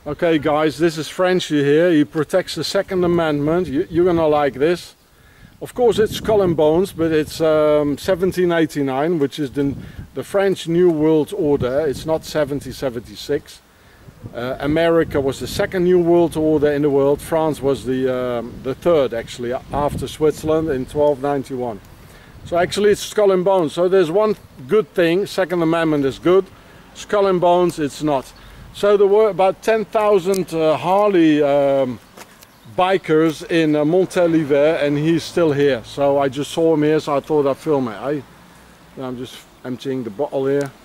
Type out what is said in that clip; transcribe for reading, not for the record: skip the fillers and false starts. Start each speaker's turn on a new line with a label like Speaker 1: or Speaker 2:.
Speaker 1: Okay guys, this is Frenchy here. He protects the Second Amendment. You're gonna like this. Of course it's Skull and Bones, but it's 1789, which is the French New World Order. It's not 1776. America was the second New World Order in the world. France was the third, actually, after Switzerland in 1291. So actually it's Skull and Bones. So there's one good thing: Second Amendment is good. Skull and Bones, it's not. So there were about 10,000 Harley bikers in Montalivet, and he's still here. So I just saw him here, so I thought I'd film it. I'm just emptying the bottle here.